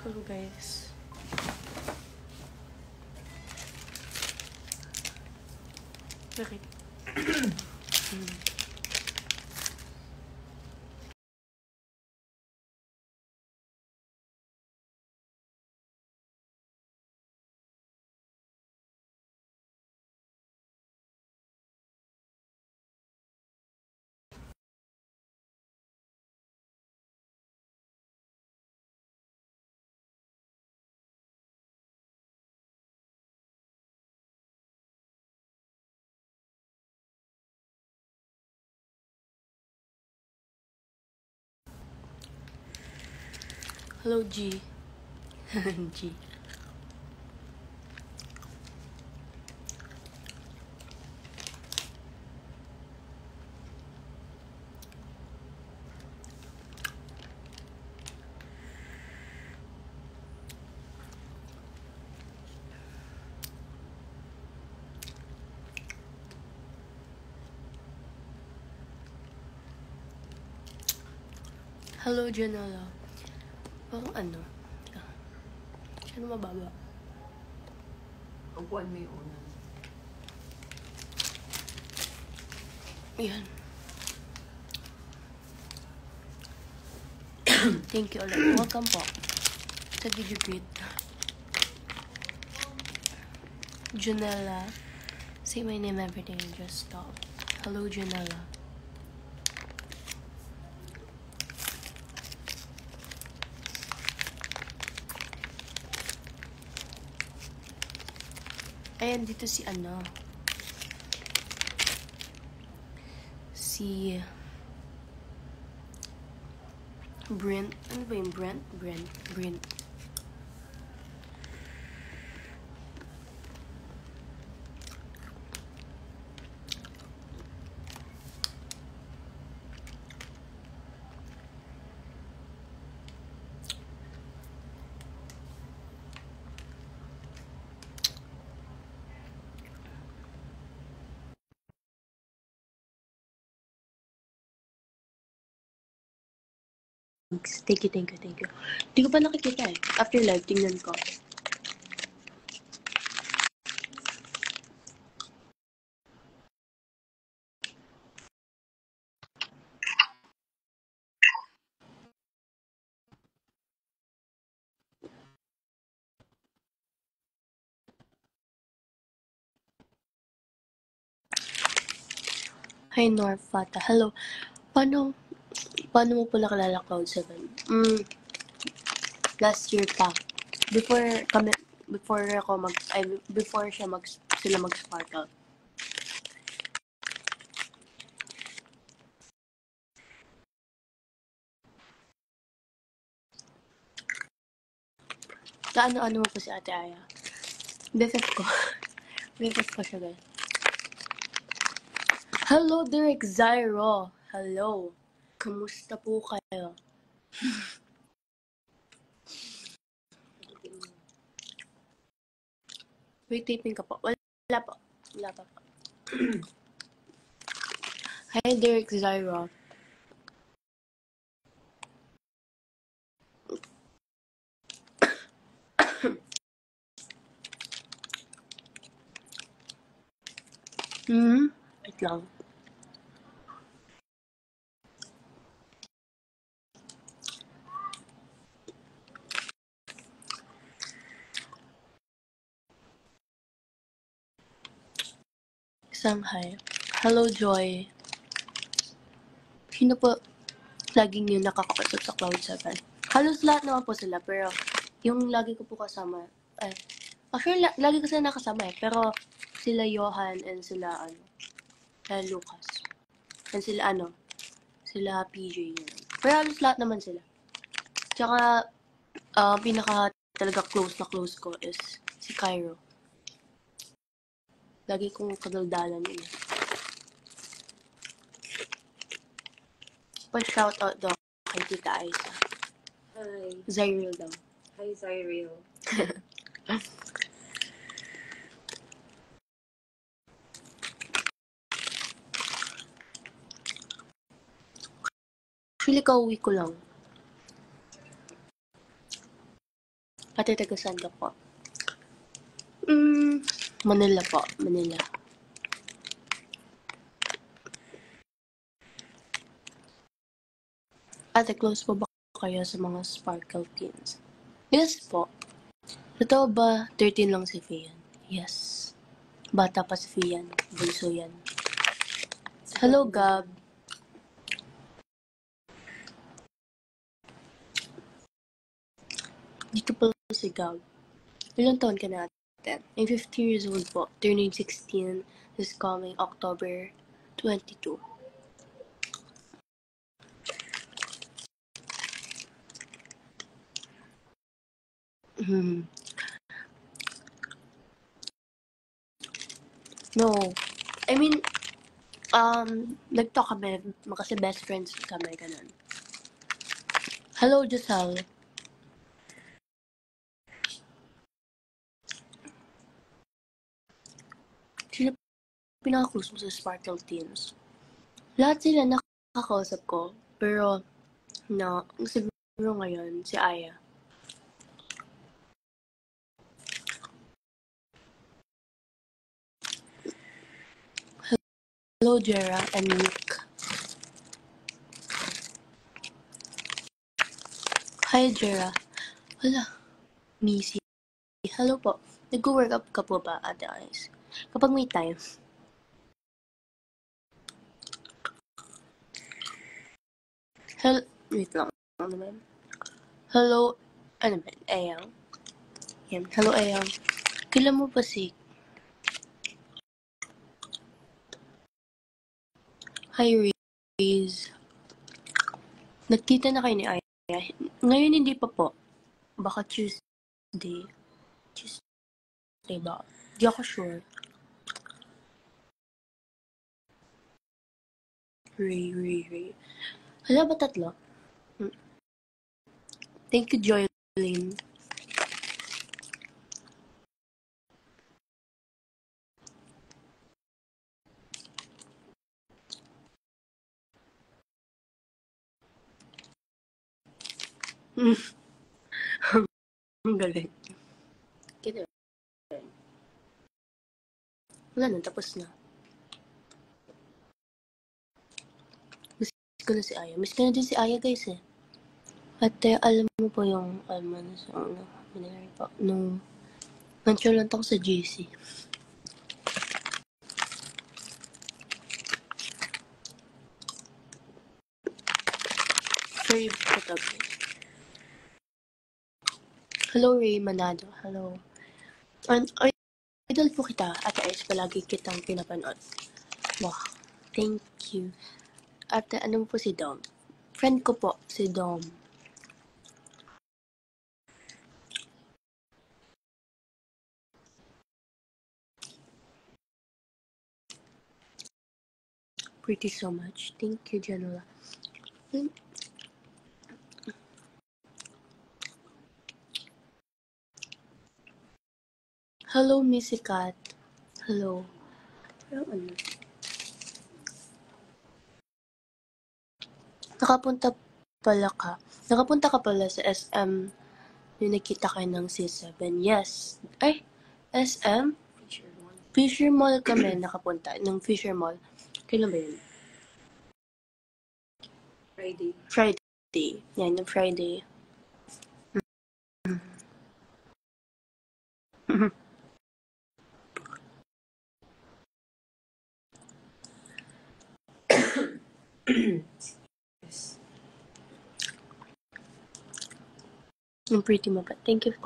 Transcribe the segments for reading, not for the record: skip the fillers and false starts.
Hello guys. Bakit? Hello G. G. Hello Janela. Parang ano? Sino mababa? Upuan mo yung una. Yan. Thank you ulit. Welcome po sa video greet. Janela. Say my name everything and just stop. Hello Janela. Ayan, dito si ano. Si Brent. Ano ba yung Brent? Brent. Thank you. Hindi ko pa nakikita eh. After live, tingnan ko. Hi Norfata. Hello. Paano mo po nakilala Cloud7? Last year pa. Before sila mag-sparkle. Sa ano mo po si Ate Aya? BFF ko. BFF ko siya guys. Hello Derek Zyro. Hello. Kamusta po kayo? Wait, taping ka po. Wala po. Wala pa po. Hi Derek Zyro. Wait lang. Shanghai. Hello Joy. Sino po laging yung nakakausap sa Cloud7? Halos lahat naman po sila, pero yung lagi ko po kasama, actually, lagi ko sila nakasama eh, pero sila Johan and sila, Lucas. And sila PJ yun. Pero halos lahat naman sila. Tsaka, pinaka talaga close na close ko is si Cairo. Lagi kong kadaldalan yun. Pa-shoutout daw kay Tita Aiza. Hi. Zyril daw. Hi, Cyril. Actually, kauwi ko lang. Ate, taga saan ka po? Manila po. Manila. Ate, close po ba kayo sa mga sparkle teens? Yes po. Totoo ba 13 lang si Fian? Yes. Bata pa si Fian. Bunso yan. Hello, Gab. Dito pala si Gab. Ilang taon ka na, ate? I'm 15 years old po. Turning 16 this coming October 22. Hmm. No. I mean, nag-talk kami kasi best friends kami, ganun. Hello, Giselle. Sino pinaka-close mo sa Sparkle Teens? Lahat sila nakakausap ko, pero siguro ngayon, si Aya. Hello, Jera and Nick. Hi, Jera. Wala, Missy. Hello po. Nag-work up ka po ba, Ate Ice? Kapag may time. Wait lang. Ano ba? Hello, ano ba? Ayang. Yan. Hello, Ayang. Kailan mo pa si... Hi, Riz. Nagkita na kayo ni Aya. Ngayon hindi pa po. Baka Tuesday. Tuesday ba? Di ako sure. Ray. Hala ba tatlo? Thank you, Joylene. Ang galing. Kaya wala na, tapos na. Miss ko na si Aya. Miss ko na din si Aya, guys, eh. At alam mo po yung, binigay po, nung nag-challenge ako sa GC. Very photography. Hello, Ray Manado. Hello. And, idol po kita, Ate Ice, palagi kitang pinapanood. Wow. Thank you. Ate, ano po si Dom? Friend ko po, si Dom. Pretty so much. Thank you, Janula. Hello, Missy Cat. Hello. Pero ano? Nakapunta ka pala sa SM yung nakita kayo ng C7. Yes. Ay, SM? Fisher Mall kami nakapunta. Ng Fisher Mall. Kailan ba yun? Friday. Yan, yung Friday. Yung pretty mo pa. Thank you po.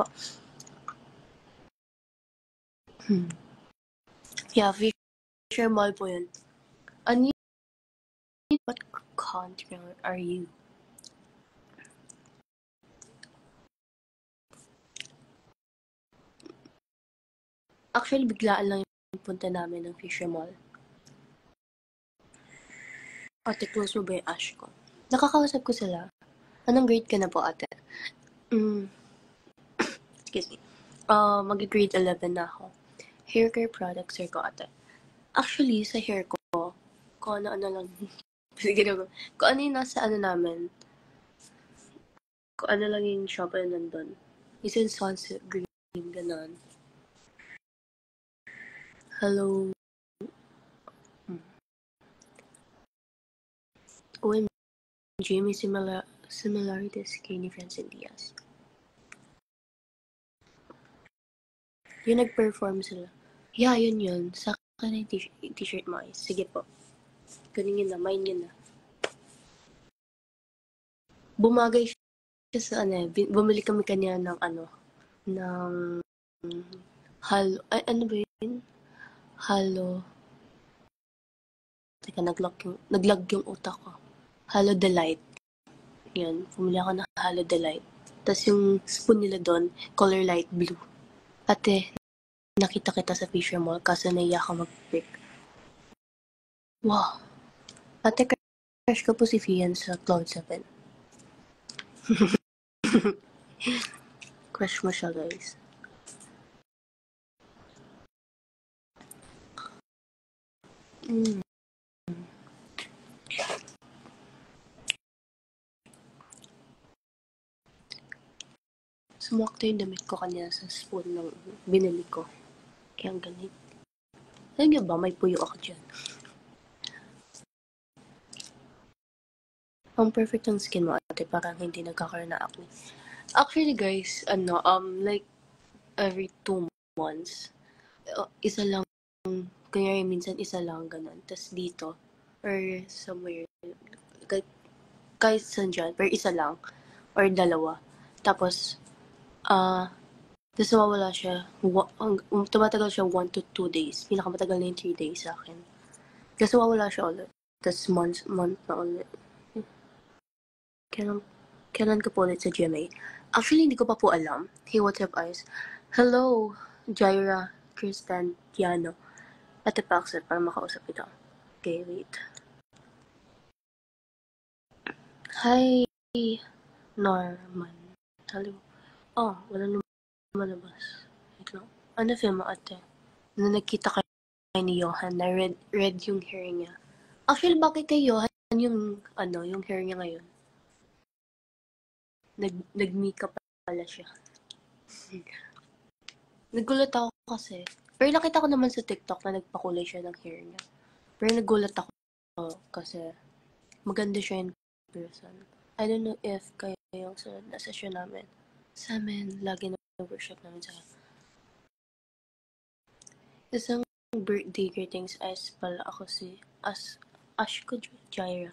Yeah, Fisher Mall po yun. Ano yun? What country are you? Actually, biglaan lang yung punta namin ng Fisher Mall. Ate, close mo ba yung Ash ko? Nakakausap ko sila. Anong grade ka na po, ate? Excuse me. Mag-grade 11 na ako. Hair care products hair ko, ate. Actually, sa hair ko, kung ano lang. Sige na. Kung ano yung nasa ano namin. Kung ano lang yung shop na nandun. Isa yung sunset green, ganon. Hello. OMG, may similarities kay ni Francine Diaz. Yung nag-perform sila. Yeah, yun. Sa akin na yung t-shirt mo. Sige po. Kunin yun na, mine yun na. Bumagay siya sa bumili kami kanya ng ng halo, ano ba yun? Halo. Teka, naglag yung utak ko. Halo Delight. Yun, pumili ako ng Halo Delight. Tapos yung spoon nila doon, color light blue. Ate, nakita kita sa Fisher Mall kasi naiya ka mag-pick. Wow. Ate, crush ko po si Fian sa Cloud 7. Crush mo siya, guys. Sumuwakto yung damit ko kanina sa spoon ng binili ko. Kaya ang galit. Alam niyo ba, may puyo ako dyan. Ang perfect ng skin mo, ate, parang hindi nagkakaroon na acne. Actually, guys, like, every 2 months, isa lang, kanya minsan isa lang, ganun. Tapos dito, or somewhere, kahit saan dyan, pero isa lang, or dalawa. Tapos, tapos mawawala siya, tumatagal siya 1 to 2 days. Pinakamatagal na yung 3 days sa akin. Tapos mawawala siya ulit. Tapos month na ulit. Kailan ko po ulit sa GMA? Actually, hindi ko pa po alam. Hey, what's up, guys? Hello, Jaira, Kristen, Diano. Ate Paxet, para makausap ito. Okay, wait. Hi, Norman. Hello. Oh, wala lumalabas. Wait lang. Ano film mo, ate? Na nakita kayo ni Johan na red yung hair niya. Actually, bakit kay Johan yung hair niya ngayon? Nag-makeup pala siya. Nagulat ako kasi. Pero nakita ko naman sa TikTok na nagpakulay siya ng hair niya. Pero nagulat ako kasi maganda siya in person. I don't know if kayo yung sunod na session namin. Sa amin, lagi na workshop namin sa isang birthday greetings as pala ako si Ashko Jaira.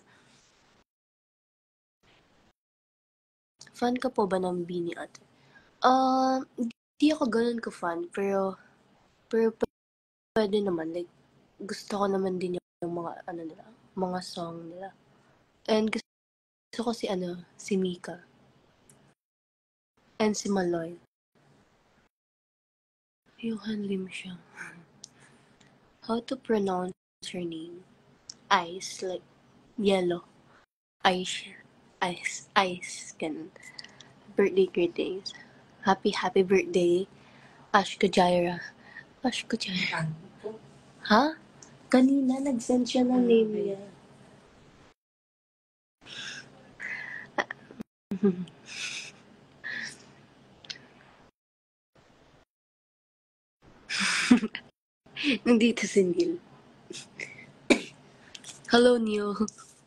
Fan ka po ba ng Bini ate? Hindi ako ganun ka-fan, pero pwede naman, like, gusto ko naman din yung mga, nila, mga song nila. And gusto ko si Mika. And si Maloy. Johan Lim siya. How to pronounce her name? Ice, like, yellow. Ice, ganun. Birthday greetings. Happy birthday, Ashko Jaira. Ha? Kanina, nag-send siya ng name niya. Nandito si Neil. Hello, Neil.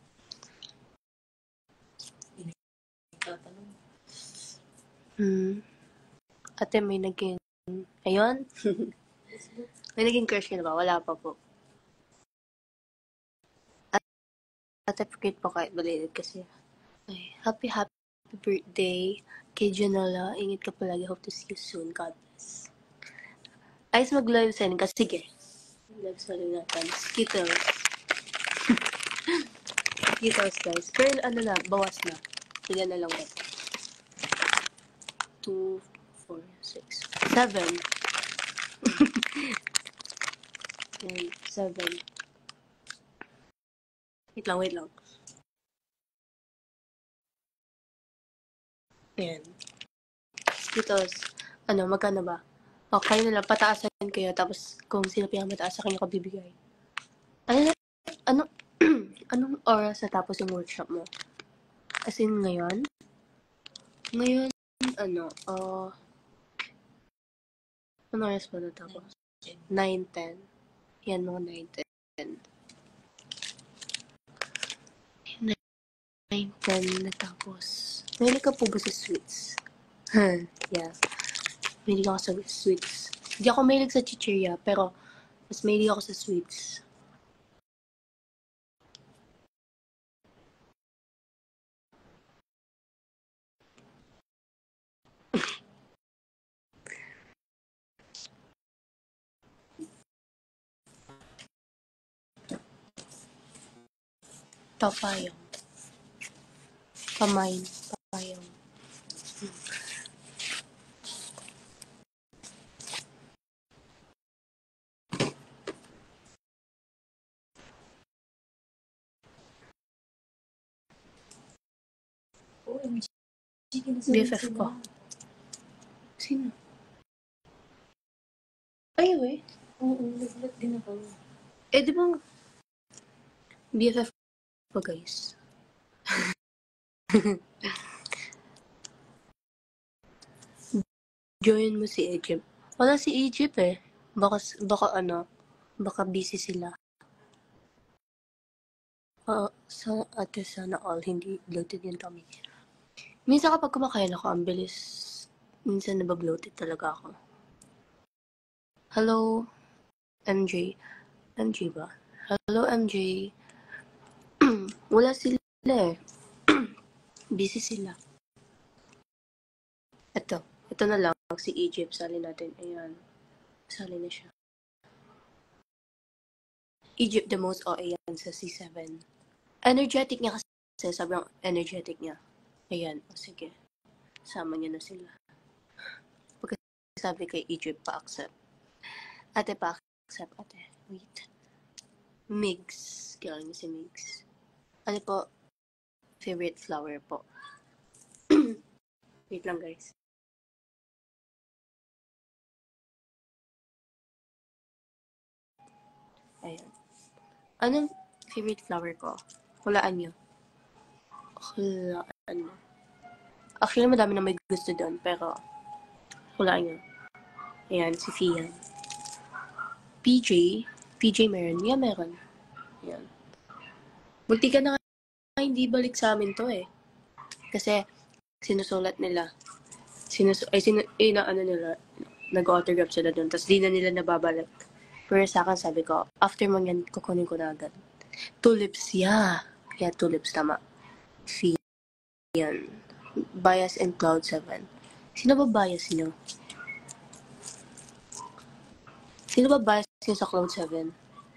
Ate, may naging... Ayun? May naging crush ka na ba? Wala pa po. Ate, forget po kahit balilit kasi. Ay, happy birthday kay Janela. Ingat ka palagi. Hope to see you soon. God bless. Ayos mag-live send ka. Sige. Live send natin. Skittles. Skittles, guys. Pero bawas na. Ilan na lang ba? 2, 4, 6, 7. And 7. Wait lang. Ayan. Skittles. Magkano ba? O, kayo na lang. Pataasan kayo. Tapos, kung sino pinakamataas sa kanya ko bibigay. Anong oras natapos yung workshop mo? As in, ngayon? Ngayon, Ano oras ba natapos? 9:10. Yan, mga 9:10. 9:10 natapos. Mahilig ka po ba sa sweets? Yeah. Mahilig ako sa sweets. Hindi ako mahilig sa chichirya, pero mas mahilig ako sa sweets. Papayong. Pamain. Papayong. OMG. BFF ko. Sino? Ay, we. Oo, naglat din ako. Eh, di ba BFF pa, guys? Join mo si Egypt. Wala si Egypt eh. Baka busy sila. Ate sana all, hindi bloated yung tummy. Minsan kapag kumakain ako, ang bilis. Minsan nababloated talaga ako. Hello, MJ. MJ ba? Hello, MJ. Wala sila eh. Busy sila. Ito na lang. Si Egypt, sali natin. Ayan. Sali na siya. Egypt, the most OA yan sa C7. Energetic niya kasi. Sobrang energetic niya. Ayan. O sige. Sama niya na sila. Pagka sabi kay Egypt, pa-accept. Ate, pa-accept, ate. Wait. Migs. Kailangan niya si Migs. Ano po? Favorite flower po. Wait lang, guys. Ayan. Anong favorite flower ko? Hulaan nyo. Hulaan nyo. Actually, madami na may gusto doon, pero hulaan nyo. Ayan, si Fian. PJ meron. Yeah, meron. Ayan. Bunti ka na nga hindi balik sa amin to eh. Kasi, sinusulat nila. Nila, nag-autograph sila doon. Tapos di na nila nababalik. Pero sa akin, sabi ko, after mo yan, kukunin ko na agad. Tulips, yeah. Yeah, tulips, tama. Fian. Bias and Cloud 7. Sino ba bias nyo? Sino ba bias nyo sa Cloud 7?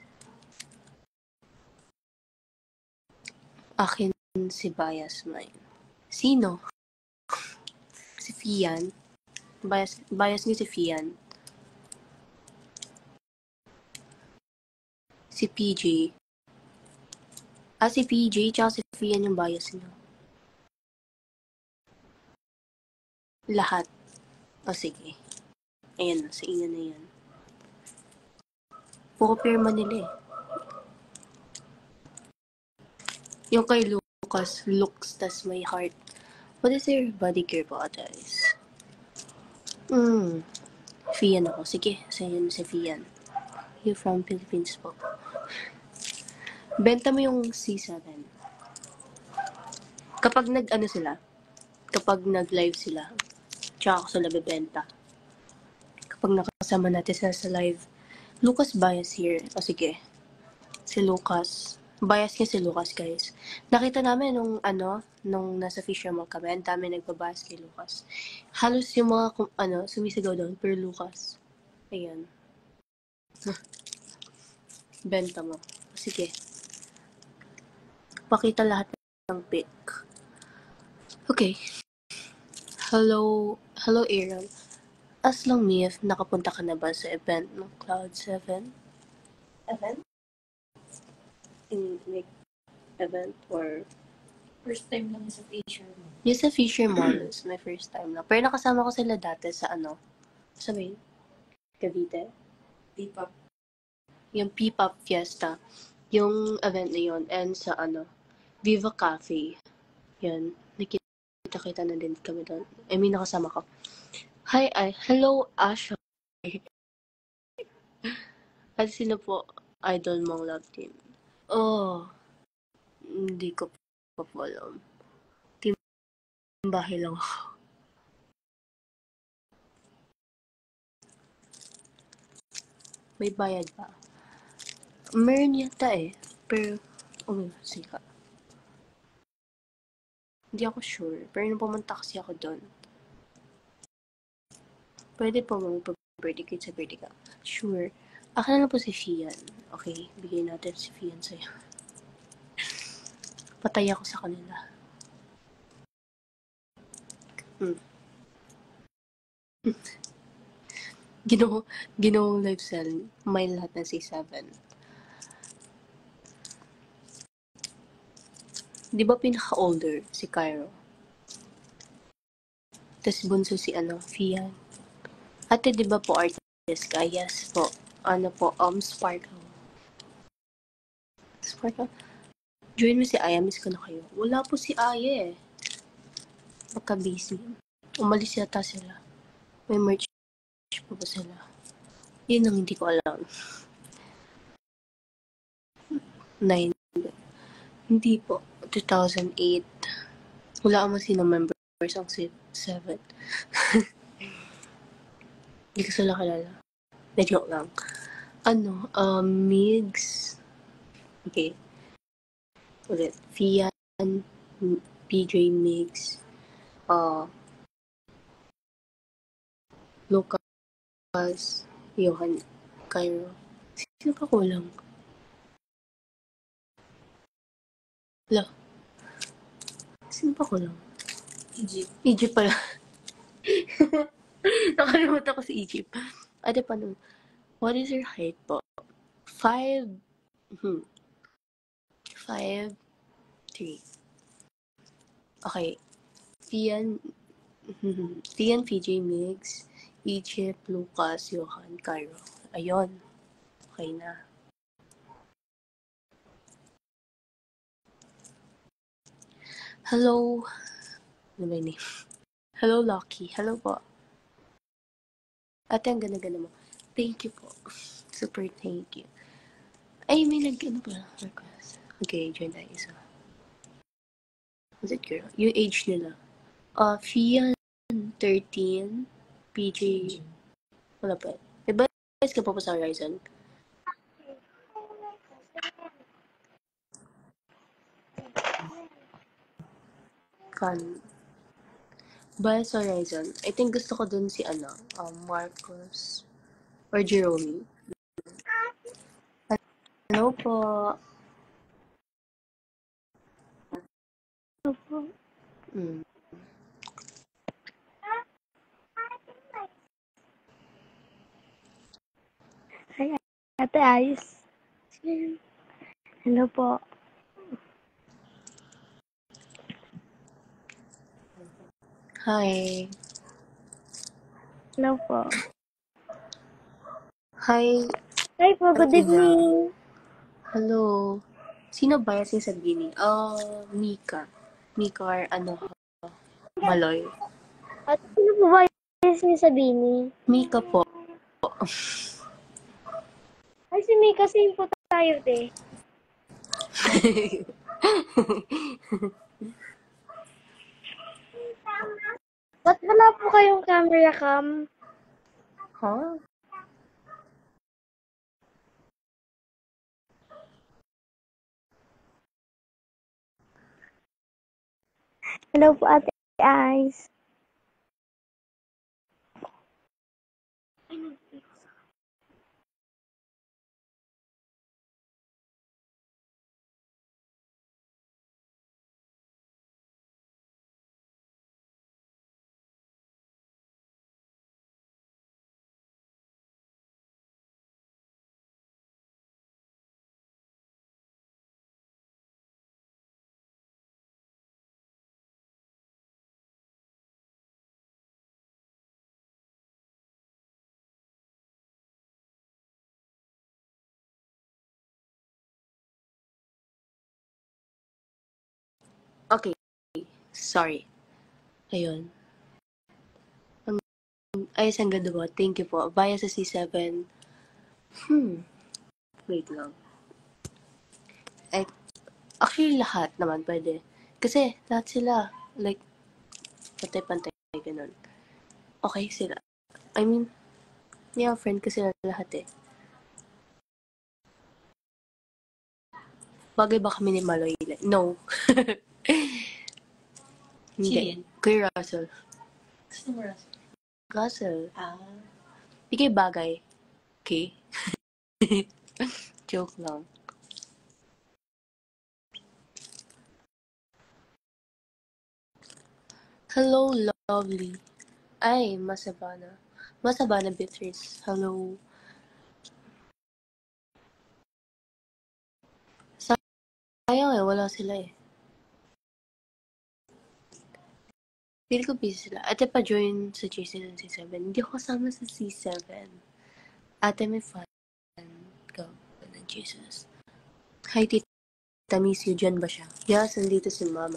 Akin si bias mine. Sino? Si Fian. Bias nyo si Fian. Si PJ. Si PJ tsaka si Fian yung bias nyo. Lahat. O sige. Ayan na, sa inyo na yan. Puro pirma nila eh. Yung kay Lucas, looks tas my heart. What is your body care po, guys? Fian ako. Sige, sa inyo na si Fian. You from Philippines po. Benta mo yung C7. Kapag kapag nag-live sila, tsaka ako sila bebenta. Kapag nakasama natin sila sa live, Lucas bias here. O sige, si Lucas. Bias niya si Lucas, guys. Nakita namin nung nasa Fisher Mall kami, ang dami nagbabias kay Lucas. Halos yung mga, sumisigaw doon, per Lucas. Ayan. Benta mo. Sige. Pakita lahat ng pic. Okay. Hello, Aaron. As long Mia, nakapunta ka na ba sa event ng Cloud 7? Event? Like, event or... First time lang sa Fisher Mall. Yung sa Fisher Mall is my first time na. Pero nakasama ko sila dati sa sabihin? Cavite? P-pop. Yung P-pop Fiesta. Yung event na yun. And sa Viva Cafe. Yun. Nakita na din kami doon. I mean, nakasama ko. Hello, Asha. At sino po idol mong love team? Oh, hindi ko pa po alam. Team bahay lang ako. May bayad pa. Meron yata eh. Pero, sika. Hindi ako sure. Pero nung pumunta kasi ako doon, pwede po mag-birthday cake sa birthday ka. Sure. Akin na lang po si Fian. Okay, bigay natin si Fian sa'yo. Patay ako sa kanila. Ginawang live sell. May lahat na C7. Di ba pinaka-older si Cairo? Tapos bunso si Fian. Ate, di ba po artist ka? Yes po. Ano po, Sparkle. Sparkle? Join mo si Aya, miss ko na kayo. Wala po si Aya eh. Magka-busy. Umalis yata sila. May merch pa ba sila? Yun ang hindi ko alam. 9. Hindi po. 2008. Wala naman sino members ang 7. Hindi ko sila kilala. Medyo lang. Migs. Okay. Ulit. Fian, PJ Migs, Lucas, Johan, Cairo. Sino pa kulang? Wala. Sino pa kulang? Egypt pala. Nakalimutan ko si Egypt. Ate, paano? What is your height po? 5, 5, 3. Okay. Fian, PJ Migs, Egypt, Lucas, Johan, Cairo. Ayun. Okay na. Hello. Ano ba yung name? Hello, Lucky. Hello po. Ate, ang ganda-ganda mo. Thank you po. Super thank you. Ay, may ba? Request. Okay, join tayo isa. Was it girl? Yung age nila. Fian, 13. PJ. Wala pa. May bias ka pa sa Horizon? Fun. Bias sa Horizon. I think gusto ko dun si Marcos. Or Jerome. Hello po. Hello po. Hi, Ate Ayos. Hello po. Hi. Hello po. Hi. Hi po, good evening. Hello. Sino bias niya sa Bini? Mika. Mika or Maloy. At sino po ba yung sa Bini? Mika po. Ay, si Mika, same po tayo, te. Ba't wala po kayong camera cam? Huh? Hello po, Ate Ayos. Okay. Sorry. Ayun. Ayos ang ganda po. Thank you po. Bias sa C7. Wait lang. Actually, lahat naman pwede. Kasi, lahat sila, like, pantay-pantay, ganun. Okay sila. I mean, yeah, friend ko sila lahat eh. Bagay ba kami ni Maloy? No. Sino Hindi. yan? Kuya Russell. Gusto mo Russell? Russell. Ah. Di kayo bagay. Okay? Joke lang. Hello, lovely. Ay, Masabana. Masabana Beatrice. Hello. Sayang eh, wala sila eh. Feel ko busy sila. Ate pa join sa GC ng C7. Hindi ako kasama sa C7. Ate may fun. Go. Ng Jesus. Hi, Tita. Miss you. Diyan ba siya? Yes, nandito si Mama.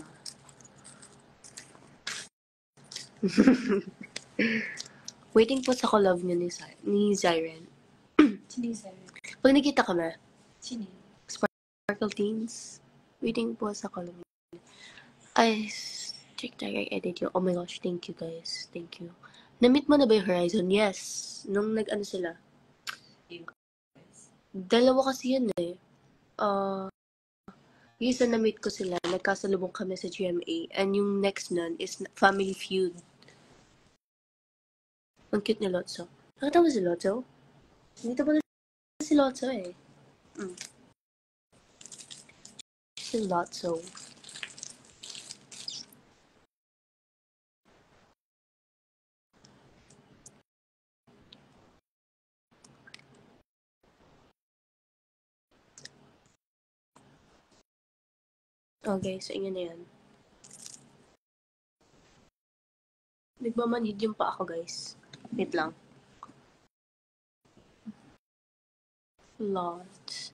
Waiting po sa collab niyo ni Zyren. Sino yung Sarah? Pag nakita kami, Sino yun? Sparkle Teens. Waiting po sa collab niyo. Ay, Strict Tiger edit yun. Oh my gosh, thank you guys. Thank you. Na-meet mo na ba yung Horizon? Yes. Nung nag-ano sila. Dalawa kasi yun eh. Yung isa na-meet ko sila, nagkasalubong kami sa GMA. And yung next nun is Family Feud. Ang cute ni Lotso. Nakita mo si Lotso? Dito pa na si Lotso eh. Si Lotso. Okay, sa inyo na yan. Nagmamanhid yung pa ako, guys. Wait lang. Lot.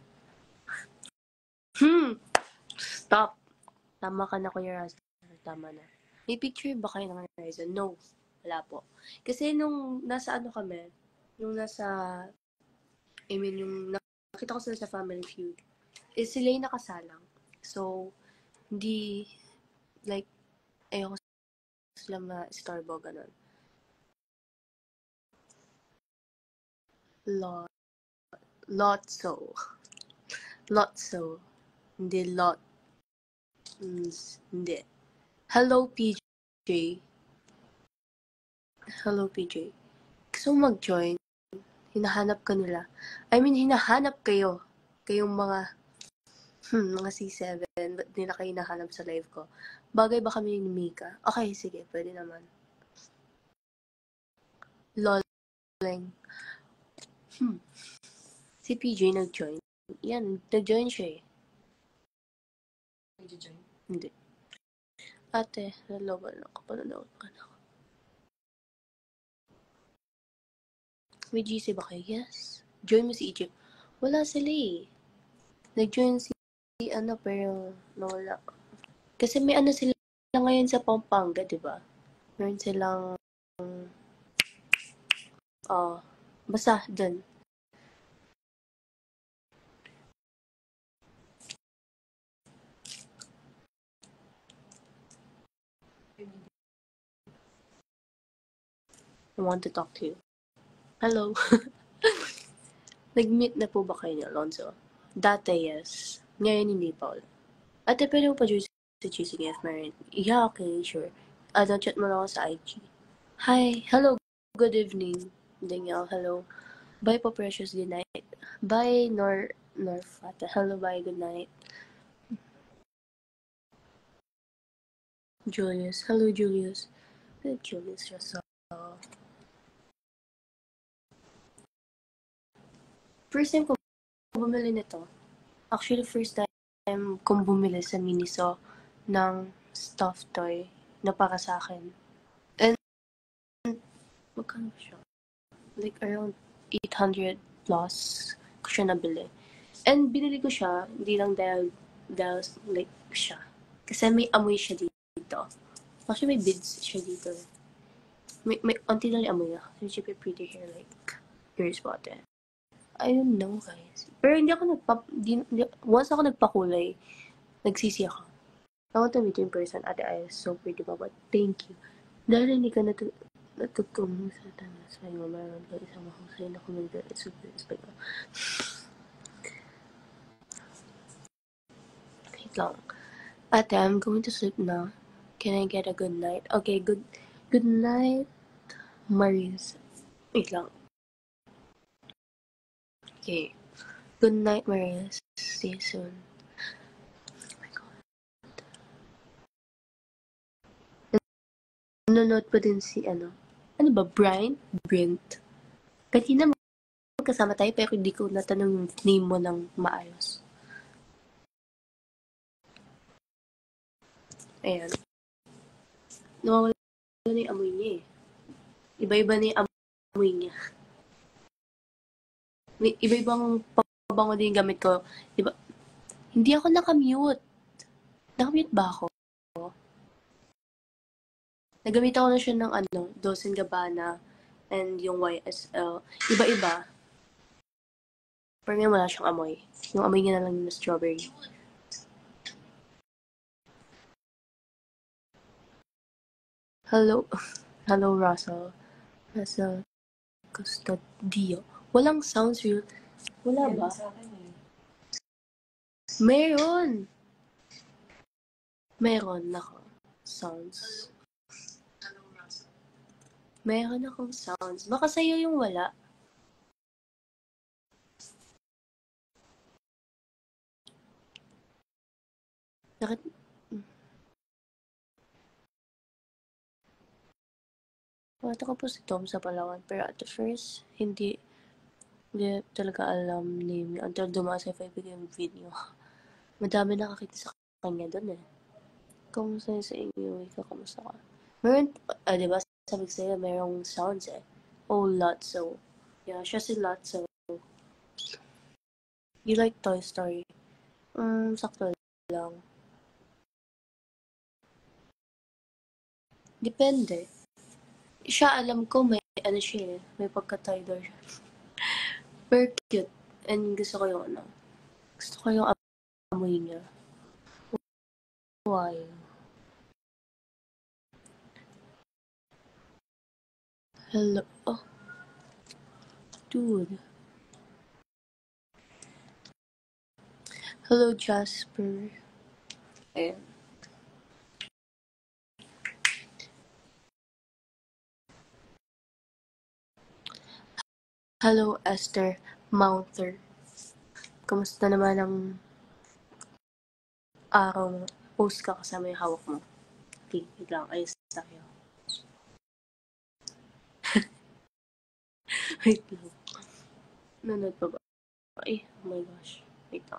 Stop. Tama ka na, Kuya Raz. Tama na. May picture ba kayo ng Horizon? No. Wala po. Kasi nung nasa ano kami, yung nasa, I mean, yung nakita ko sila sa Family Feud, is sila yung nakasalang. So, hindi, like, ayoko sila ma-starbo, ganun. Lotso. Lotso. Hindi lot. Hindi. Hello, PJ. Hello, PJ. Gusto mo mag-join? Hinahanap ka nila. I mean, hinahanap kayo. Kayong mga C7. Ba't nila kayo hinahanap sa live ko? Bagay ba kami ni Mika? Okay, sige. Pwede naman. Loling. Si PJ nag-join. Yan, nag-join siya eh. Nag-join? Hindi. Ate, nalawa na ako. Pananood ka na ako. May GC ba kayo? Yes. Join mo si Egypt. Wala sila eh. Nag-join si ano pero nawala. Kasi may ano sila ngayon sa Pampanga, di ba? Meron silang basta dun. I want to talk to you. Hello. Nag-meet na po ba kayo ni Alonzo? Dati, yes. Ngayon, hindi pa ulit. Ate, pwede mo pa juice sa Choosing F. Marin? Yeah, okay, sure. Chat mo na ako sa IG. Hi. Hello. Good evening. Daniel, hello. Bye po, Precious. Good night. Bye, Norfata. Hello, bye. Good night. Julius. Hello, Julius. Julius just saw. First time ko bumili nito. Actually, first time kong bumili sa Miniso ng stuffed toy na para sa akin. And, magkano siya? Like, around 800 plus ko siya nabili. And, binili ko siya, hindi lang dahil like, siya. Kasi may amoy siya dito. Actually, may beads siya dito. May unti lang yung amoy niya. So, you keep your pretty hair like, yours bought it. I don't know, guys. Pero hindi ako once ako nagpakulay, nagsisi ako. I want to meet you in person. Ate Aya is so pretty, Baba. Thank you. Dahil hindi ka natutumong sa tanas, may meron ka isang mahusay na commander at super respect. Wait lang. Ate, I'm going to sleep now. Can I get a good night? Okay, good night, Maris. Wait lang. Okay. Good night, Maris. See you soon. Oh my God. Nanonood pa din si ano ba, Brent. Kanina magkasama tayo pero hindi ko natanong yung name mo ng maayos. Ayan. Nawawala na yung amoy niya eh. Iba-iba na yung amoy niya. Iba-ibang pabango din yung gamit ko. Diba? Hindi ako nakamute. Nakamute ba ako? Nagamit ako na siya ng Dolce & Gabbana and yung YSL. Iba-iba. Pero ngayon wala siyang amoy. Yung amoy niya na lang yung strawberry. Hello, Russell. Russell Custodio. Walang sounds real. Wala ba? Meron! Meron ako. Sounds. Meron akong sounds. Baka sa'yo yung wala. Nakita ko po si Tom sa Palawan. Pero at the first, hindi talaga alam name niya until dumaan sa FIB yung video. Madami nakakita sa kanya doon eh. Kamusta sa inyo? Ikaw, kamusta ka? Meron, diba? Sabi ko sa'yo, merong sounds eh. Oh, Lotso. Yeah, siya si Lotso. You like Toy Story? Sakto lang. Depende. Siya, alam ko, may siya eh. May pagka-Tidal siya. Very cute. And gusto ko yung gusto ko yung amoy niya. Why? Hello. Oh. Dude. Hello, Jasper. Ayan. Hello, Esther Mounter. Kamusta naman ang araw mo? Post ka kasama yung hawak mo. Okay, wait lang. Ayos tayo. Wait lang. Nanood pa ba? Ay, oh my gosh. Wait lang.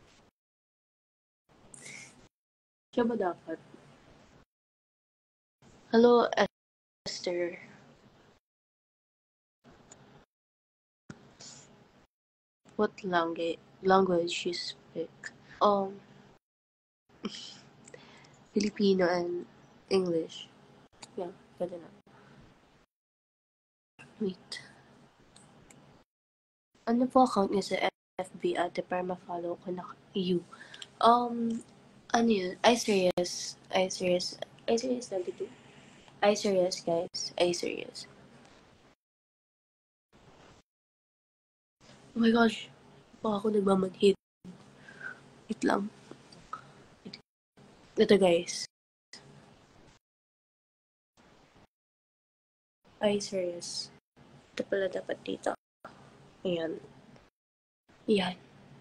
Siya ba dapat? Hello, Esther. What language you speak? Filipino and English. Yeah, pwede na. Wait. Ano po account niya sa FB ate para ma-follow ko na you? Ano yun? iSerious 92? iSerious, guys. iSerious. Oh my gosh. Baka ako nagmamanhid. Wait lang. Ito, guys. iSerious. Ito pala dapat dito. Ayan. Ayan.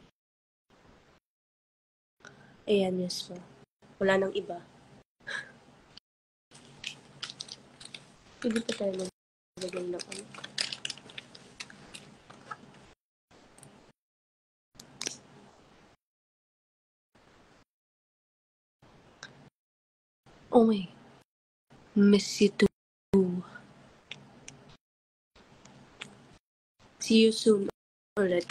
Ayan, yes mo. Wala nang iba. Pwede pa tayo maglagay ng ano. Oh my. Miss you too. See you soon ulit.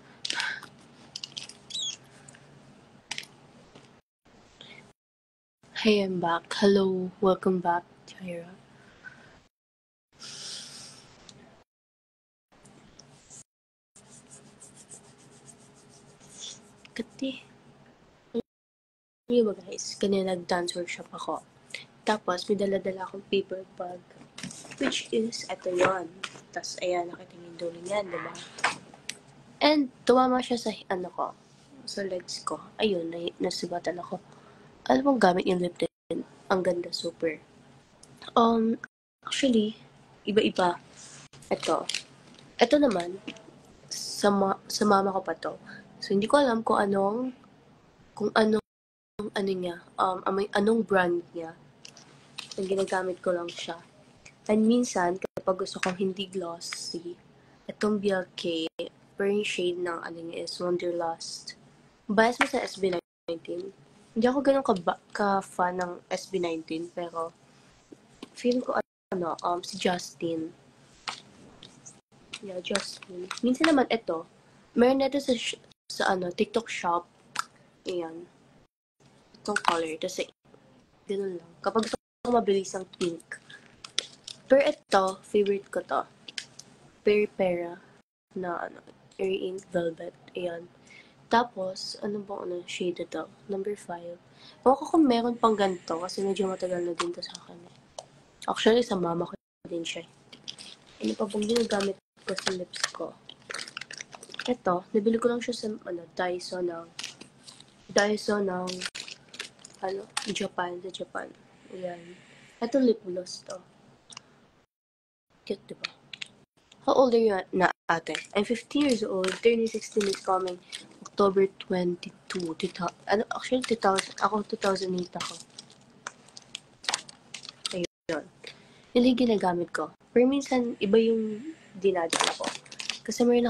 Hey, I'm back. Hello. Welcome back, Tyra. Kati. Ano ba guys? Kanina nag-dance workshop ako. Tapos, may dala-dala akong paper bag. Which is, eto yon. Tapos, ayan, nakita niyo yung dulo niyan, diba? And, tumama siya sa, ko, sa legs ko. Ayun, nasugatan ako. Alam mong gamit yung lip tint. Ang ganda, super. Actually, iba-iba. Ito naman, sa mama ko pa to. So, hindi ko alam kung anong niya, anong brand niya. Ang ginagamit ko lang siya. And minsan, kapag gusto kong hindi glossy, itong BLK, pero yung shade ng niya is Wonderlust. Bias mo sa SB19. Hindi ako ganun ka-fan ng SB19, pero feeling ko si Justin. Yeah, Justin. Minsan naman ito, meron na ito sa TikTok shop. Ayan. Itong color. Tapos, ganun lang. Kapag gusto ko mabilis ang pink. Pero ito, favorite ko to. Peri-pera na Airy Ink Velvet. Ayan. Tapos, shade ito? Number 5. Ewan ko kung meron pang ganito kasi medyo matagal na din to sa akin. Actually, sa mama ko din siya. Ano pa bang ginagamit ko sa lips ko? Ito, nabili ko lang siya sa Daiso ng Japan, sa Japan. Ayan. Ito lip gloss to. Cute, diba? How old are you na ate? I'm 15 years old. Turning 16 is coming October 22. Actually, 2000. Ako, 2008 ako. Ayun. Yun yung ginagamit ko. Pero minsan, iba yung dinadala ko. Kasi meron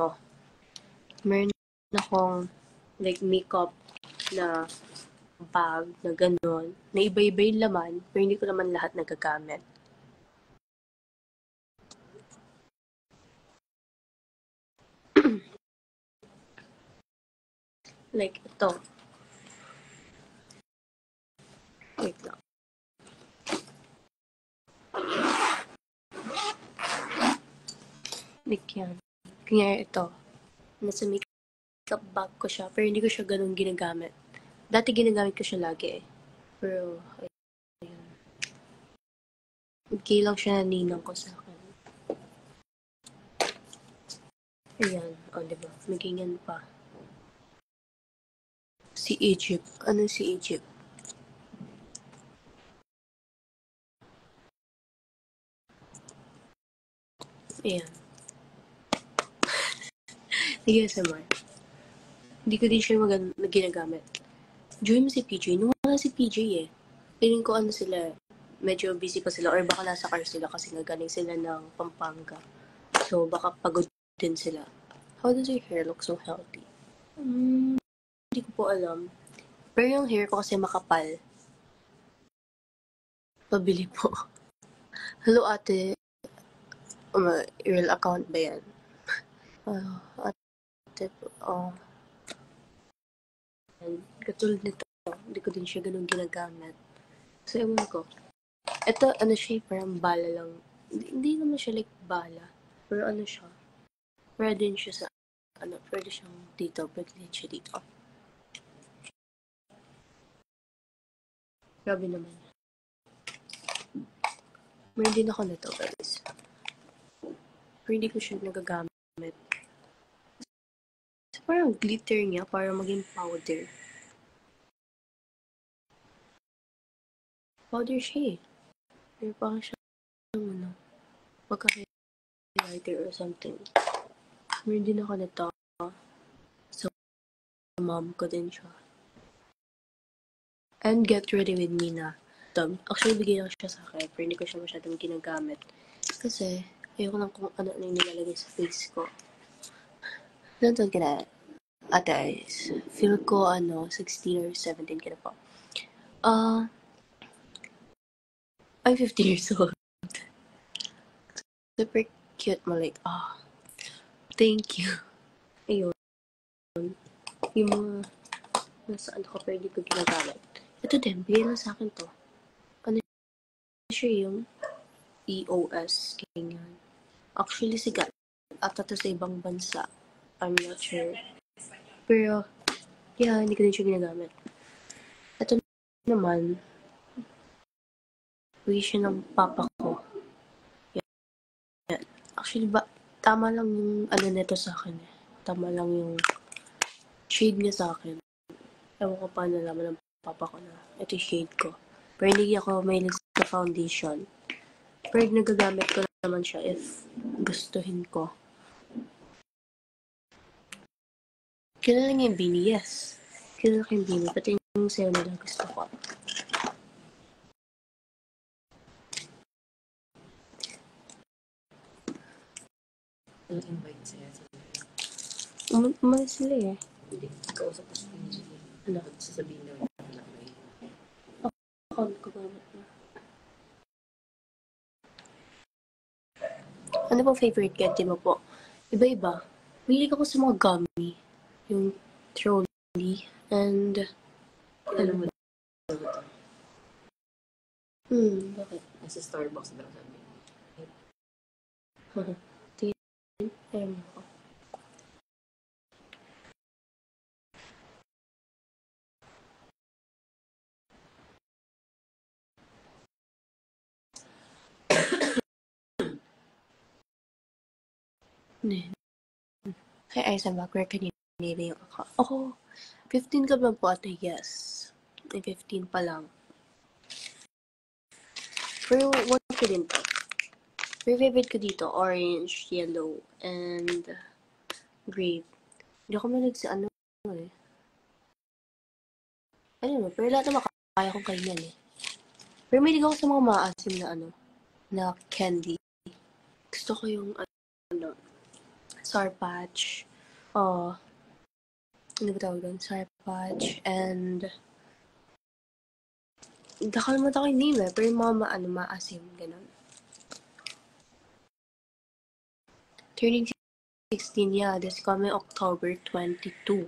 akong like makeup na bag na gano'n. Na iba-iba yung laman, pero hindi ko naman lahat nagagamit. Like ito. Wait lang. Like yan. Kanya ito. Nasa makeup bag ko siya, pero hindi ko siya ganun ginagamit. Dati ginagamit ko siya lagi eh. Pero, ayun. Okay lang siya na ninang ko sa akin. Ayan. O, diba? May ganyan pa. Si Egypt. Ano si Egypt? Ayan. Sige, Samar. Hindi ko din siya ginagamit. Join mo si PJ. Nung wala si PJ eh. Feeling ko sila, medyo busy pa sila or baka nasa car sila kasi nga galing sila ng Pampanga. So, baka pagod din sila. How does your hair look so healthy? Hindi ko po alam. Pero yung hair ko kasi makapal. Pabili po. Hello ate. Real account ba yan? Ate po. Katulad nito. Hindi ko din siya ganun ginagamit. So, ewan ko. Ito, siya, parang bala lang. Hindi naman siya like bala. Pero siya. Pwede din siya sa, pwede siyang dito. Pwede din siya dito. Grabe naman. Meron din ako nito, guys. Pero hindi ko siya nagagamit. So, parang glitter niya para maging powder. Powder siya eh. Pero parang siya magka-highlighter or something. Meron din ako nito. So, mom ko din siya. And Get Ready With Me na. Actually, bigay lang siya sa akin. Pero hindi ko siya masyadong ginagamit. Kasi, ayoko lang kung ano yung nilalagay sa face ko. Nandun ka na. Ate Ice. Feel ko, 16 or 17 ka na po. I'm 50 years old. Super cute mo, like, thank you. Ayun. Yung mga nasaan ako, pero hindi ko ginagamit. Ito din, bigay lang sa akin to. Siya yung EOS, ganyan. Actually, sigat. At ito sa ibang bansa. I'm not sure. Pero, Yeah, hindi ko din siya ginagamit. Ito naman, wish ng papa ko. Yan. Actually, tama lang yung ano nito sa akin eh. Tama lang yung shade niya sa akin. Ewan ko pa nalaman ng papa ko na ito yung shade ko. Pero hindi ako may sa foundation. Pero nagagamit ko naman siya if gustuhin ko. Kilala niya yung Beanie? Yes. Kilala ko yung Beanie. Pati yung sayo nila gusto ko. Ang invite sa'yo. Umalis sila eh. Hindi, kausap ko sa pinili. Ano? Sasabihin daw na may. Ako, nagkagamit na. Ano pong favorite candy mo po? Iba-iba. Mahilig ako sa mga gummy. Yung trolley. And, Kilala mo daw ito. bakit? Nasa Starbucks daw sabi. Ayun ako. Hey, Eisenbach, where can you nila yung ako? Ako, 15 ka ba po ate? Yes. May 15 pa lang. Pero, what ko din to? Pero favorite ko dito, orange, yellow, and grape. Hindi ako malig sa ano eh. I don't know, pero lahat naman kaya kong kainin eh. Pero may ako sa mga maasim na ano, na candy. Gusto ko yung ano, Sour Patch. Ano ba tawag doon? Sour Patch and nakalimutan ko yung name eh, pero yung mga maasim, ganun. Turning 16, yeah, this coming October 22.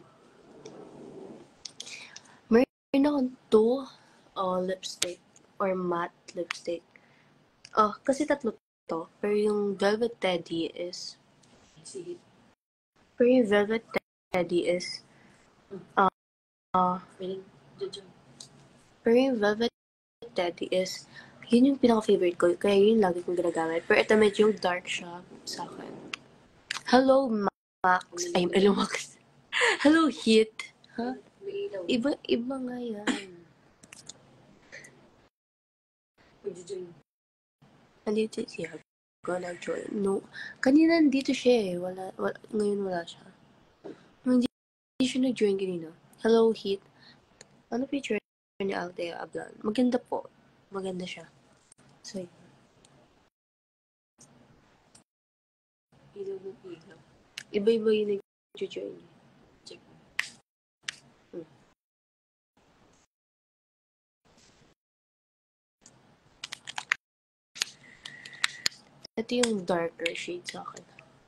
Meron akong 2 lipstick or matte lipstick. Kasi tatlo to, pero yung Velvet Teddy is Sige. pero yung Velvet Teddy is Feeling, Jojo. pero yung Velvet Teddy is yun yung pinaka-favorite ko, kaya yun lagi kong ginagamit. Pero ito medyo dark siya sa akin. Hello, Max. Ay, hello, Max. Hello, Hit. Ha? May ilaw. Iba nga yan. Mag-join. Nandito siya. Gonna join. No. Kanina nandito siya eh. Ngayon wala siya. Hindi siya nag-join kanina. Hello, Hit. Ano picture ni Althea Ablan? Maganda po. Maganda siya. So, Ilaw ng ilaw. iba-iba yung nag-join. Check mo. Ito yung darker shade sa akin.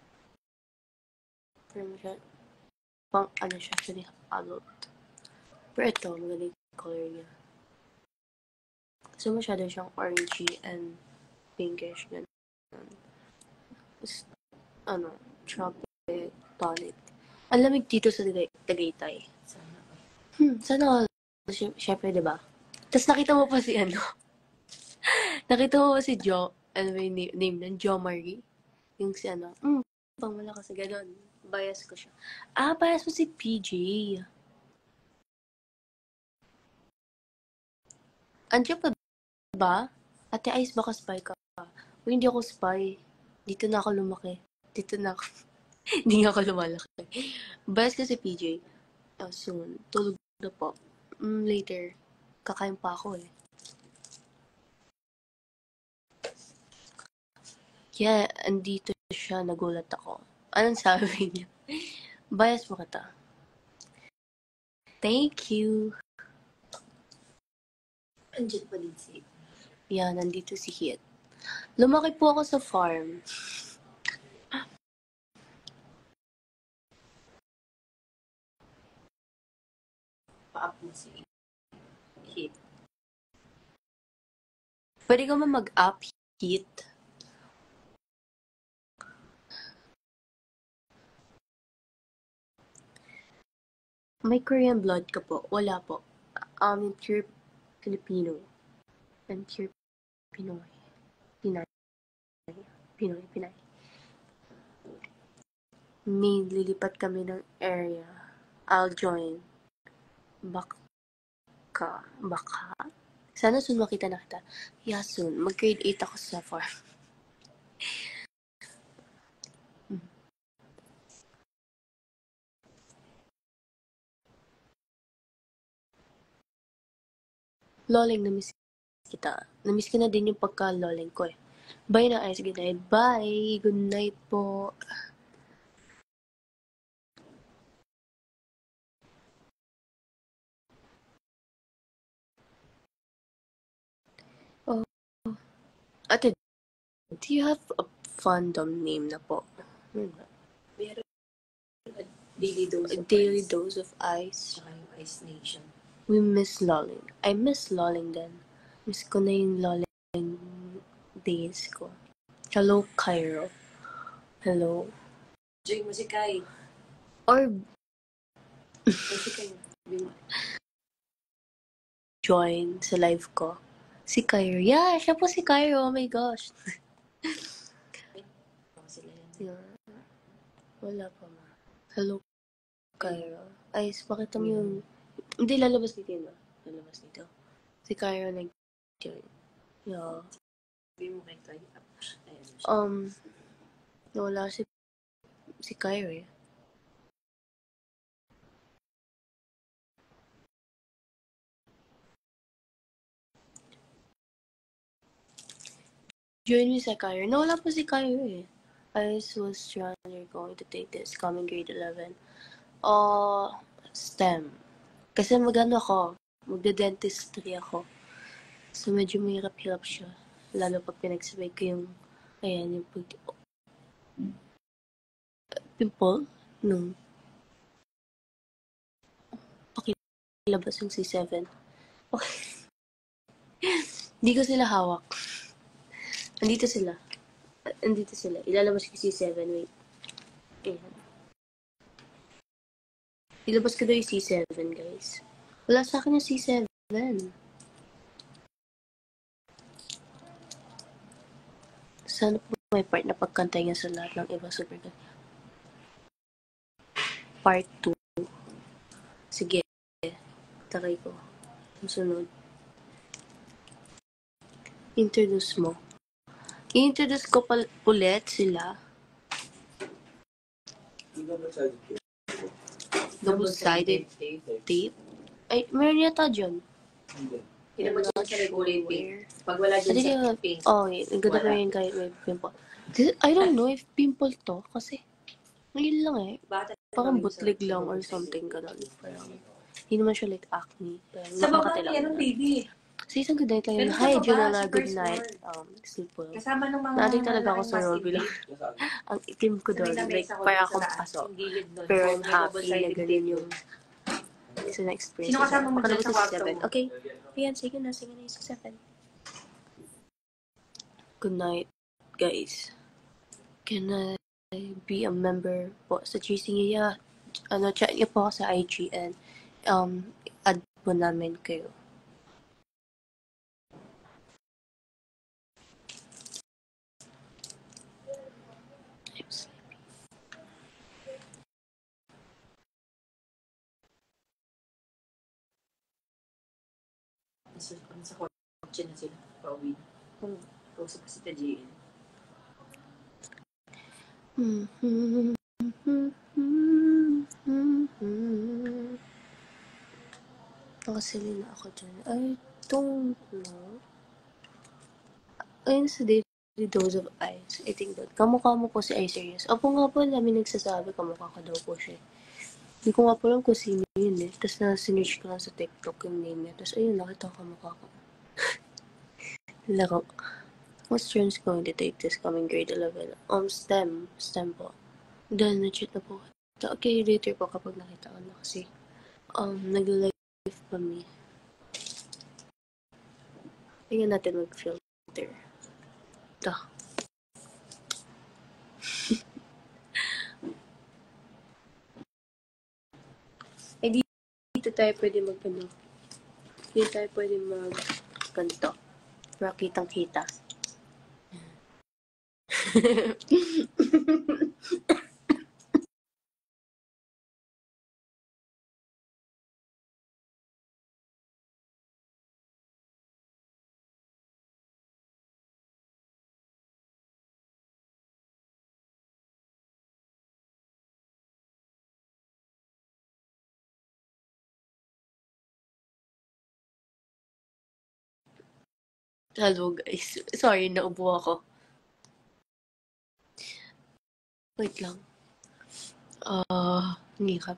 Pero siya, pang ano siya, actually adult. Pero ito, maganda yung color niya. Kasi masyado siyang orangey and pinkish. Ganun. Tapos, tropic tonic. Ang lamig dito sa Tagaytay. Sana. Sana, syempre, diba? Tapos nakita mo pa si nakita mo pa si ano ba yung name nun? Jo Marie? Yung si pang malakas na gano'n. Bias ko siya. Bias mo si PJ. Andiyan pa ba? Ate Ice, baka spy ka. Hindi ako spy. Dito na ako lumaki. Dito na ako. Hindi nga ako lumalaki. Bias ko si PJ. Soon. Tulog na po. Later. Kakain pa ako eh. Yeah, andito siya. Nagulat ako. Anong sabi niya? Bias mo kita. Thank you. Andiyan pa din si. Yeah, nandito si Hit. Lumaki po ako sa farm. Pa-up mo si Hit. Pwede ka ba mag-up, Hit? May Korean blood ka po? Wala po. I'm pure Filipino. I'm pure Pinoy. Pinay. Pinay. May lilipat kami ng area. I'll join. Baka. Sana soon makita na kita. Yeah, soon. Mag-grade 8 ako sa farm. Loling, namiss kita. Namiss ko na din yung pagka-loling ko eh. Bye na, Ice. Good night. Bye! Good night po. Oh. Ate, do you have a fandom name na po? Meron a daily dose A of daily ice. dose of ice. Tsaka yung Ice Nation. We miss loling. I miss loling din. Miss ko na yung loling days ko. Hello, Cairo. Hello. Joy mo si Kai. Or Ay, si Kai. join sa live ko. Si Cairo. Yeah, siya po si Cairo. Oh my gosh. Ako sila yan. Yeah. Wala pa ma. Hello, Cairo. Ay, pakita mo yung... Hindi, lalabas dito yun. Lalabas dito. Si Cairo nag-join. Yeah. Sabi mo kay Kai. Ayan siya. Wala si Cairo eh. Join me sa Cairo. Nawala po si Cairo eh. I was trying going to take this coming grade 11. STEM. Kasi magano ako, magde-dentistry ako. So medyo mahirap-hirap siya. Lalo pag pinagsabay ko yung, ayan, yung pimple nung pakilabas yung C7. Okay. Hindi ko sila hawak. Andito sila. Ilalabas ko yung C7. Wait. Ayan. Ilabas ko daw yung C7, guys. Wala sa akin yung C7. Sana po may part na pagkantay niya sa lahat ng iba. Super good. Part 2. Sige. Takay ko. Sunod. Introduce mo. I-introduce ko ulit sila. Double-sided tape. Ay, meron yata dyan. Pinabot siya sa kulay pink. Pag wala dyan Hindi sa ka, pink. ang ganda pa yun kahit may pimple. I don't know if pimple to, kasi ngayon lang eh. Bata Parang bootleg lang or something ganun. Parang, hindi naman siya like acne. Parang sa baba nakakate lang. yan ang baby. Sa isang good night lang yun. Pero sa Hi, baba, Juliana. sa Good first night. floor. Sleep well. Kasama ng mga Naadik talaga ako sa malalaking Robby lang. massive Ang itim ko Sa may doon. lamesa Like, ko para dun sa akong taas, paso. yung gilid nun. Pero I'm May happy na double-sided ganun tape yung isa na experience. Sino kasama mo dyan sa kwarto mo? Okay. Ayan, sige na yung 6-7. Good night, guys. Can I be a member po sa GC niya? Chat niyo po ako sa IG and add po namin kayo. I'm sleepy. Sa kotse na sila. Pauwi. Kausap ko si Tajin. Nakasali na ako dyan. I don't know. Ayun sa daily dose of ice. I think that. Kamukha mo po si Ice Serious. Opo nga po, dami nagsasabi kamukha ka daw po siya. Hindi ko nga po lang kung sino yun eh. Tapos na-sinerge ko lang sa TikTok yung name niya. Tapos ayun, nakita ko kamukha ko. Laro. What students going to take this coming grade 11? STEM. STEM po. Dahil na-cheat na po. Okay, later po kapag nakita ko na kasi nag-live kami. Tingnan natin mag-filter. Ito. dito tayo pwede mag, ano, dito tayo pwede mag, ganito. Para kitang-kita. Hello guys. Sorry, naubo ako. Wait lang. Hirap.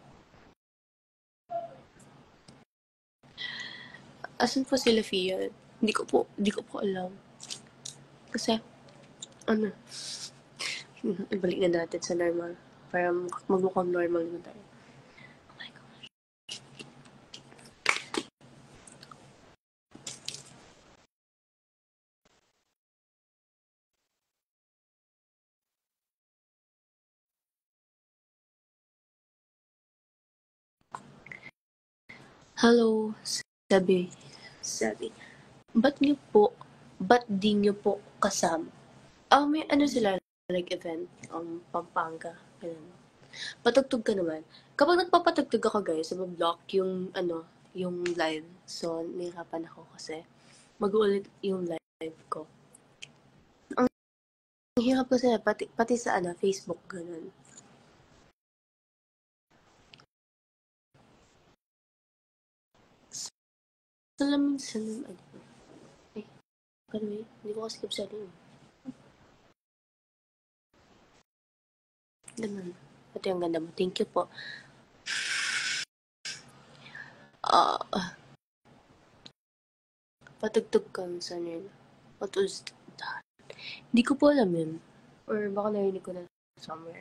Asan po sila Fia? Hindi ko po alam. Kasi, ano, ibalik na natin sa normal. Para magmukhang normal na tayo. Oh my God. Hello, sabi, ba't di niyo po kasama? May ano sila, like event, Pampanga, ganun. Patugtog ka naman. Kapag nagpapatugtog ako guys, block yung, yung live. So, nahirapan ako kasi mag-uulit yung live ko. Ang hirap kasi, pati sa Facebook, ganun. Salamin, Kanwe, hindi ko kasi kapsali yun. Ganun. Ito yung ganda mo. Thank you po. Patugtog ka saan yun? What was that? Hindi ko po alam yun. Or baka narinig ko na somewhere.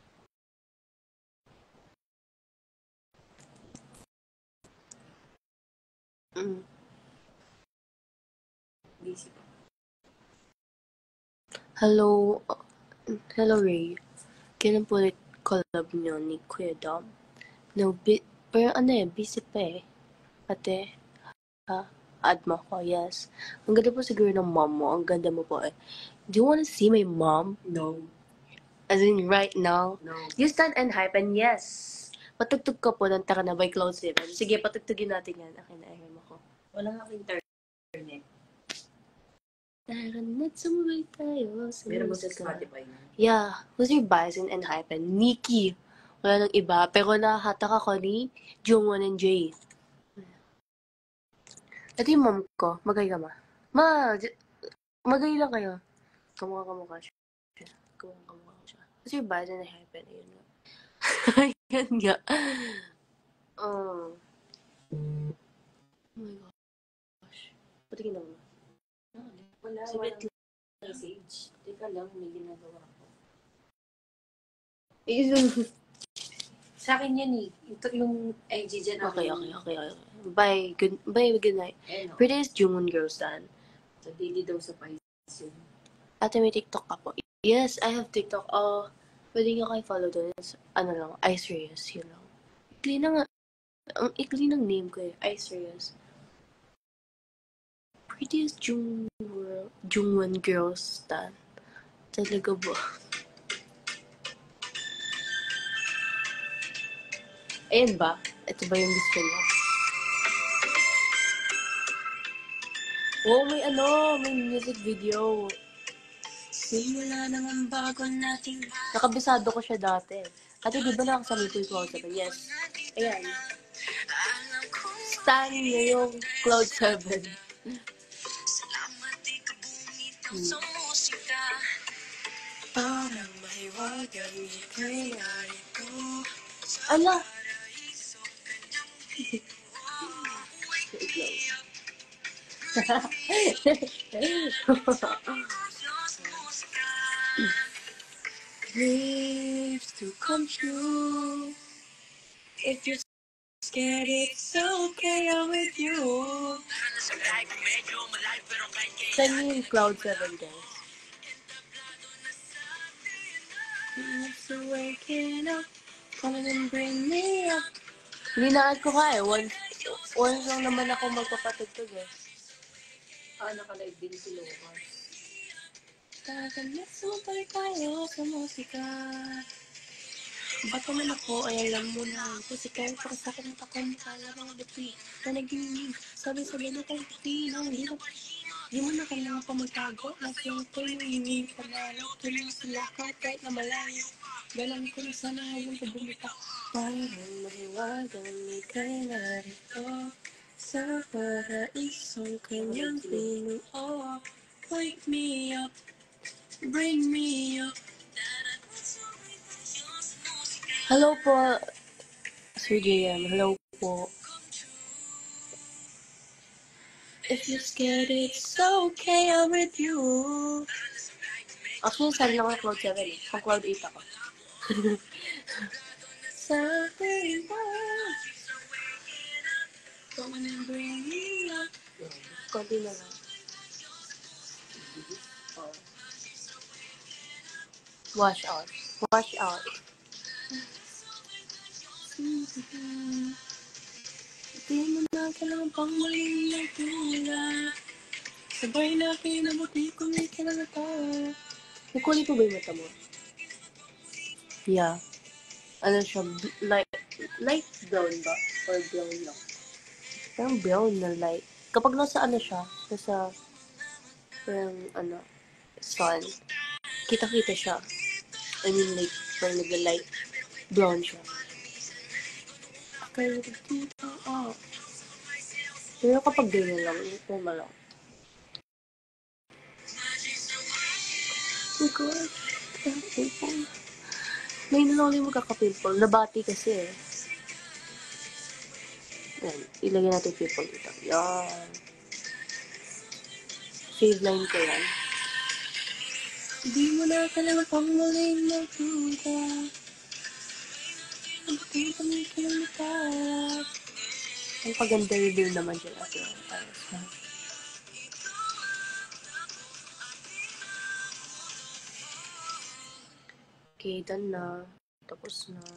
Busy pa. Hello, Ray. Kailan po ulit collab niyo ni Kuya Dom? No, pero busy pa eh. Ate, add mo ko, yes. Ang ganda po siguro ng mom mo. Ang ganda mo po eh. Do you wanna see my mom? No. As in, right now? No. You stand and hype and yes. Patugtog ka po ng Tara na by Cloud 7. Sige, patugtugin natin yan. Akin na, akin ako. Wala nga internet. Tara na't sumabay tayo. Meron mo sa Spotify na. Yeah. Who's your bias and hype and Nikki? Wala nang iba. Pero nahatak ako ni Jungwon and Jay. Ito yung mom ko. Magay ka ma. Magay lang kayo. Kamukha siya. Kamukha siya. Who's your bias and hype and yun nga. Yan nga. Oh my gosh. Patingin ako. Wala. Submit Message. Teka lang, may ginagawa ko. Sa akin yan eh. Ito yung IG dyan. Okay. Bye, good night. Eh, no. Prettiest Jungwon girls dan. So, daily daw sa Pais yun. Ate, may TikTok ka po. Yes, I have TikTok. Pwede nyo kayo follow doon. Ano lang, iSerious. Yun lang. Ikli na nga. Ang ikli ng name ko eh. iSerious. Prettiest Jungwon girls dan. Talaga ba? Ayan ba? Ito ba yung gusto niya? Oh, may music video. Simula naman bago natin. Nakabisado ko siya dati. Ate, di ba nakasama ko yung Cloud 7? Yes. Ayan. Stan niyo yung Cloud 7. Ala! Dreams to come true. If you're scared, it's okay, I'm with you. Saan yung Cloud 7, guys? It's waking up, come and bring me up. Linaan ko nga eh. Once lang naman ako magpapatugtog eh. Nakalive din si Lucas. Tagal tayo sa musika. Ba't naman ako ay alam mo na musika para sa akin at ako makala mga dati na naging sabi-sabi na kang tinang di mo na kailangan pa magtago at yung tuloy panalo tuloy sila kahit na malayo galang ko na sana yung pabumita parang mahiwagang may kaya rito sa paraisong kanyang pinuo wake me up bring me up. Hello po, Sir JM. Hello po. If you're scared, it's okay. I'm with you. Actually, sabi lang ako Cloud 7 eh. Pang Cloud 8 ako. Something about come and bring me up. Konti na lang. Wash out. Wash out. Di mo na kailangan pang maling nagtula. Sabay natin na buti kung may kailangan tayo. May po ba yung mata mo? Yeah. Ano siya? Light brown ba? Or brown lang? Parang brown na light. Kapag nasa ano siya, nasa parang sun, kita-kita siya. I mean like, parang nagla-light brown siya. Kaya dito, pero kapag ganyan lang, ito lang. Oh my God. Pimple. May nanoli mo kakapimple. Nabati kasi eh. Yan. Ilagay natin yung pimple dito. Yan. Shave line ko yan. Di mo na kailangan pang muling magtuta. Ang puti kami kinamita. Ang paganda review naman dyan ako. Okay, done na. Tapos na.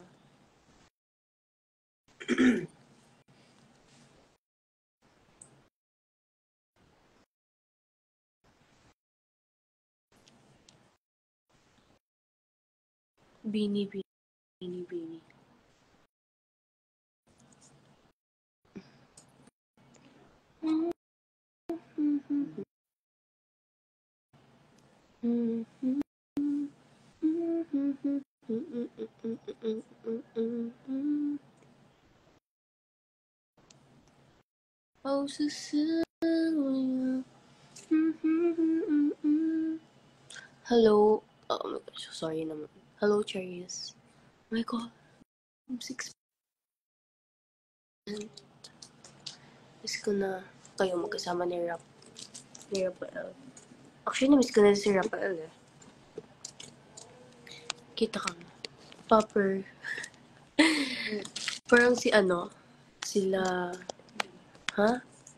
Bini. Oh, Cecilia. Hello. Oh my gosh, sorry naman. Hello, Cherries. Oh my God. I'm 6. Miss ko na kayo magkasama ni Rafael. Actually, na-miss ko na si Rafael eh. Kita ka na. Popper. Parang sila, ha?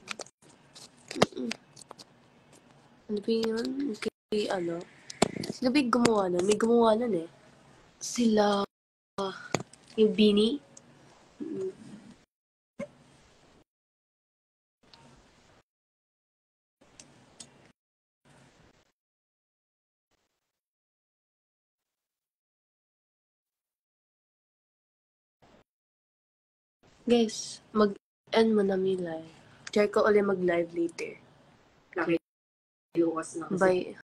Ano ba yun? Sila ba yung gumawa nun? May gumawa nun eh. Sila, yung Bini. Guys, mag-end mo na may live. Try ko ulit mag-live later. Lucas na kasi. Bye.